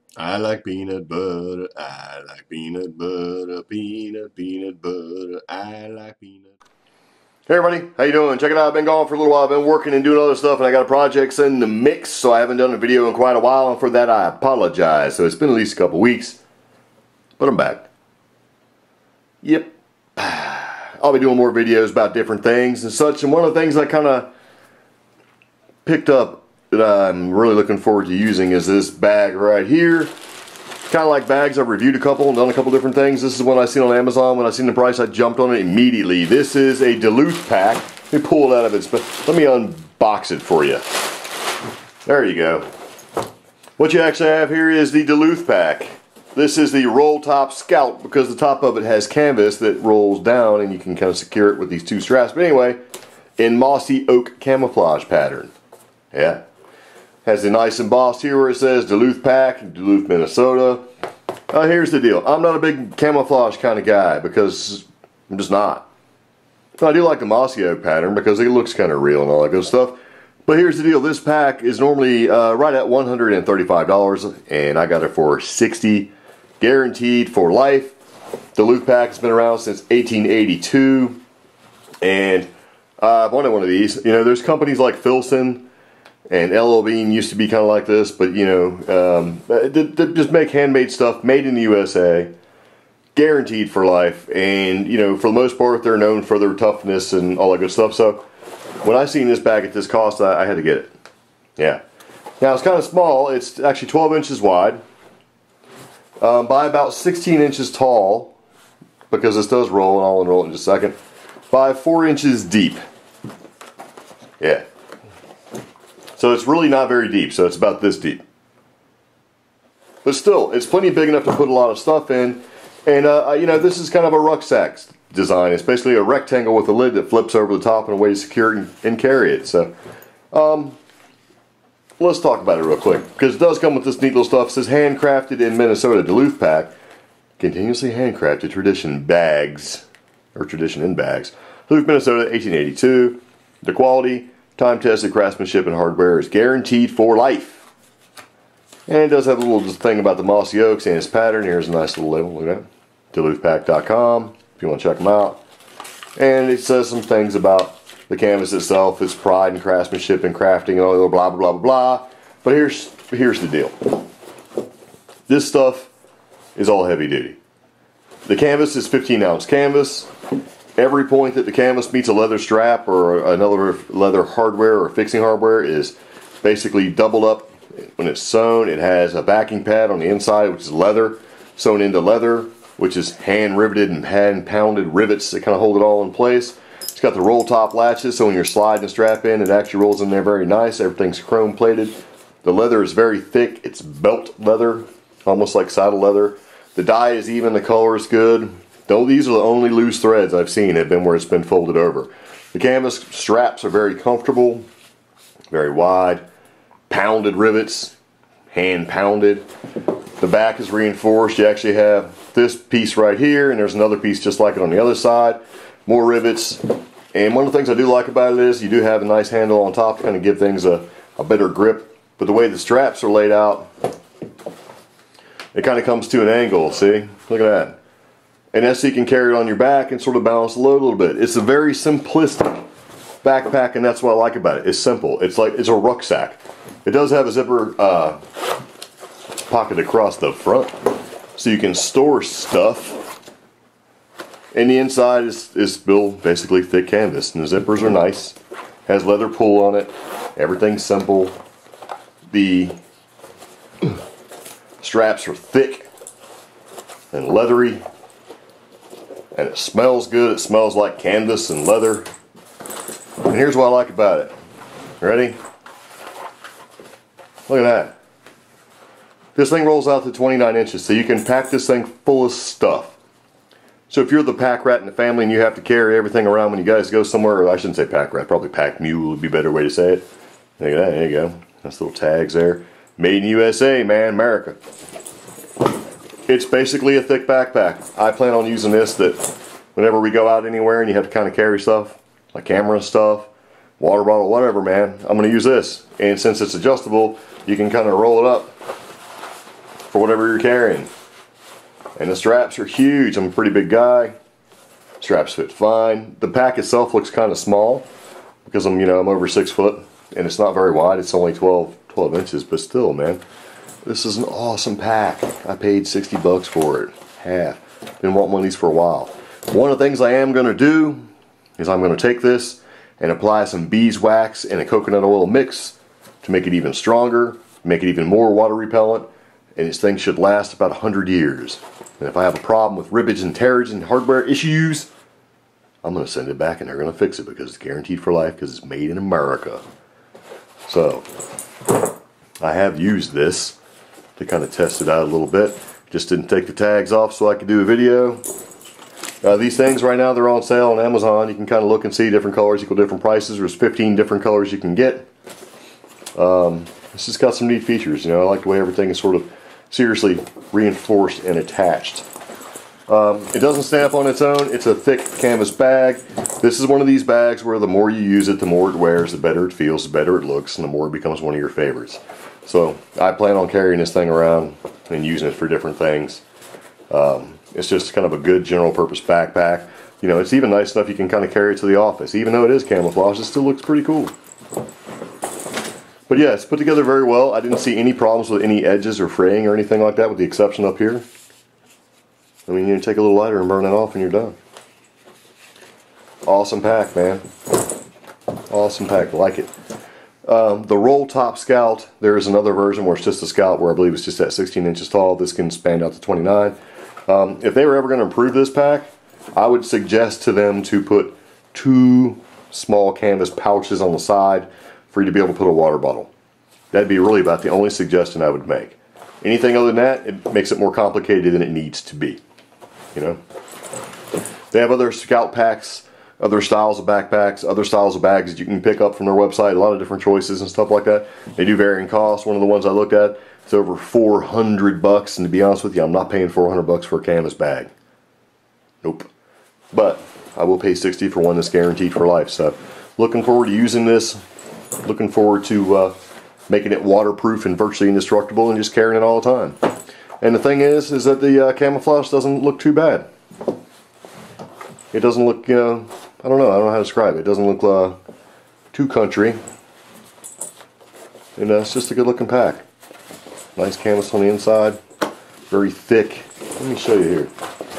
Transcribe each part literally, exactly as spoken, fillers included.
I like peanut butter, I like peanut butter, peanut, peanut butter, I like peanut. Hey everybody, how you doing? Check it out, I've been gone for a little while, I've been working and doing other stuff, and I got a project in the mix, so I haven't done a video in quite a while, and for that I apologize. So it's been at least a couple weeks, but I'm back. Yep. I'll be doing more videos about different things and such, and one of the things I kind of picked up that I'm really looking forward to using is this bag right here. Kind of like bags, I've reviewed a couple and done a couple different things. This is one I seen on Amazon. When I seen the price, I jumped on it immediately. This is a Duluth pack. Let me pull it out of its, but let me unbox it for you. There you go. What you actually have here is the Duluth pack. This is the roll top Scout because the top of it has canvas that rolls down and you can kind of secure it with these two straps. But anyway, in mossy oak camouflage pattern. Yeah. Has a nice embossed here where it says Duluth pack, Duluth, Minnesota. Uh, here's the deal. I'm not a big camouflage kind of guy because I'm just not. I do like the mossy oak pattern because it looks kind of real and all that good stuff. But here's the deal. This pack is normally uh, right at one hundred thirty-five dollars and I got it for sixty dollars, guaranteed for life. Duluth pack has been around since eighteen eighty-two and uh, I've wanted one of these. You know, there's companies like Filson and L L Bean used to be kind of like this, but you know, um, they, they just make handmade stuff, made in the U S A, guaranteed for life, and you know, for the most part, they're known for their toughness and all that good stuff. So, when I seen this bag at this cost, I, I had to get it. Yeah. Now it's kind of small. It's actually twelve inches wide, um, by about sixteen inches tall, because this does roll, and I'll unroll it in just a second. By four inches deep. Yeah. So it's really not very deep, so it's about this deep. But still, it's plenty big enough to put a lot of stuff in. And, uh, you know, this is kind of a rucksack design. It's basically a rectangle with a lid that flips over the top and a way to secure it and, and carry it. So, um, let's talk about it real quick. Because it does come with this neat little stuff. It says handcrafted in Minnesota, Duluth pack. Continuously handcrafted tradition bags. Or tradition in bags. Duluth, Minnesota, eighteen eighty-two. The quality, time-tested craftsmanship and hardware is guaranteed for life. And it does have a little thing about the mossy oaks and its pattern. Here's a nice little label. Look at that. Duluth pack dot com if you want to check them out. And it says some things about the canvas itself, its pride and craftsmanship and crafting and all the blah, blah, blah, blah, blah. But here's, here's the deal. This stuff is all heavy duty. The canvas is fifteen ounce canvas. Every point that the canvas meets a leather strap or another leather hardware or fixing hardware is basically doubled up. When it's sewn, it has a backing pad on the inside, which is leather, sewn into leather, which is hand riveted and hand pounded rivets that kind of hold it all in place. It's got the roll top latches, so when you're sliding the strap in, it actually rolls in there very nice. Everything's chrome plated. The leather is very thick. It's belt leather, almost like saddle leather. The dye is even, the color is good. Though these are the only loose threads I've seen have been where it's been folded over. The canvas straps are very comfortable, very wide, pounded rivets, hand pounded. The back is reinforced. You actually have this piece right here, and there's another piece just like it on the other side. More rivets. And one of the things I do like about it is you do have a nice handle on top to kind of give things a, a better grip. But the way the straps are laid out, it kind of comes to an angle, see? Look at that. And that's so you can carry it on your back and sort of balance the load a little bit. It's a very simplistic backpack, and that's what I like about it. It's simple. It's like it's a rucksack. It does have a zipper uh, pocket across the front, so you can store stuff. And the inside is, is built basically thick canvas, and the zippers are nice. Has leather pull on it. Everything's simple. The straps are thick and leathery. And it smells good. It smells like canvas and leather. And here's what I like about it. Ready? Look at that. This thing rolls out to twenty-nine inches, so you can pack this thing full of stuff. So if you're the pack rat in the family and you have to carry everything around when you guys go somewhere, or I shouldn't say pack rat, probably pack mule would be a better way to say it. Look at that. There you go. Nice little tags there. Made in U S A, man. America. It's basically a thick backpack. I plan on using this that whenever we go out anywhere and you have to kind of carry stuff, like camera stuff, water bottle, whatever, man, I'm going to use this. And since it's adjustable, you can kind of roll it up for whatever you're carrying. And the straps are huge. I'm a pretty big guy. Straps fit fine. The pack itself looks kind of small because I'm, you know, I'm over six foot and it's not very wide. It's only twelve, twelve inches, but still, man, this is an awesome pack. I paid sixty bucks for it. Half. Been wanting one of these for a while. One of the things I am going to do is I'm going to take this and apply some beeswax and a coconut oil mix to make it even stronger, make it even more water repellent, and this thing should last about a hundred years. And if I have a problem with ribbage and tearage and hardware issues, I'm going to send it back and they're going to fix it because it's guaranteed for life because it's made in America. So, I have used this to kind of test it out a little bit. Just didn't take the tags off so I could do a video. Uh, these things right now, they're on sale on Amazon. You can kind of look and see different colors equal different prices. There's fifteen different colors you can get. Um, this has got some neat features. You know, I like the way everything is sort of seriously reinforced and attached. Um, it doesn't stamp on its own. It's a thick canvas bag. This is one of these bags where the more you use it, the more it wears, the better it feels, the better it looks, and the more it becomes one of your favorites. So I plan on carrying this thing around and using it for different things. Um, it's just kind of a good general purpose backpack. You know, it's even nice enough you can kind of carry it to the office. Even though it is camouflage, it still looks pretty cool. But yeah, it's put together very well. I didn't see any problems with any edges or fraying or anything like that, with the exception up here. I mean, you take a little lighter and burn it off and you're done. Awesome pack, man. Awesome pack, like it. Um, the roll top scout, there is another version where it's just a scout where I believe it's just at sixteen inches tall. This can span out to twenty-nine. Um, if they were ever going to improve this pack, I would suggest to them to put two small canvas pouches on the side for you to be able to put a water bottle. That'd be really about the only suggestion I would make. Anything other than that, it makes it more complicated than it needs to be. You know, they have other scout packs, other styles of backpacks, other styles of bags that you can pick up from their website. A lot of different choices and stuff like that. They do vary in cost. One of the ones I looked at, it's over four hundred bucks, and to be honest with you, I'm not paying four hundred bucks for a canvas bag. Nope. But I will pay sixty for one that's guaranteed for life. So, looking forward to using this. Looking forward to uh, making it waterproof and virtually indestructible, and just carrying it all the time. And the thing is, is that the uh, camouflage doesn't look too bad. It doesn't look, you know, I don't know, I don't know how to describe it. It doesn't look uh, too country. And uh, it's just a good looking pack. Nice canvas on the inside. Very thick. Let me show you here.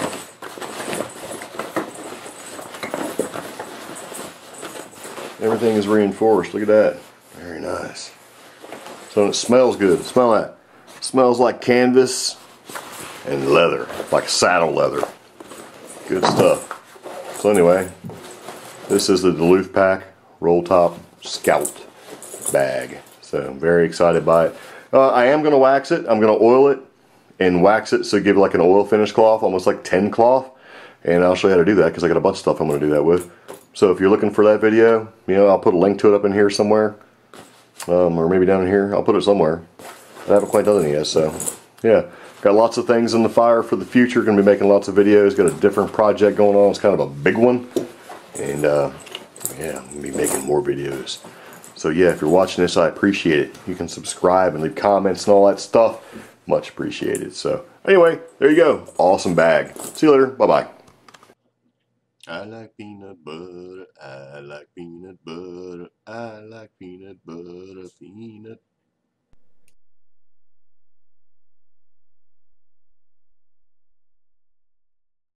Everything is reinforced. Look at that. Very nice. So it smells good. Smell that. It smells like canvas and leather. Like saddle leather. Good stuff. So anyway, this is the Duluth pack roll top scout bag. So I'm very excited by it. Uh, I am going to wax it. I'm going to oil it and wax it so give it like an oil finish cloth, almost like tin cloth. And I'll show you how to do that because I got a bunch of stuff I'm going to do that with. So if you're looking for that video, you know, I'll put a link to it up in here somewhere. Um, or maybe down in here. I'll put it somewhere. I haven't quite done it yet, so yeah. Got lots of things in the fire for the future. Going to be making lots of videos. Got a different project going on. It's kind of a big one. And uh, yeah, I'm going to be making more videos. So yeah, if you're watching this, I appreciate it. You can subscribe and leave comments and all that stuff. Much appreciated. So anyway, there you go. Awesome bag. See you later. Bye-bye. I like peanut butter. I like peanut butter. I like peanut butter. Peanut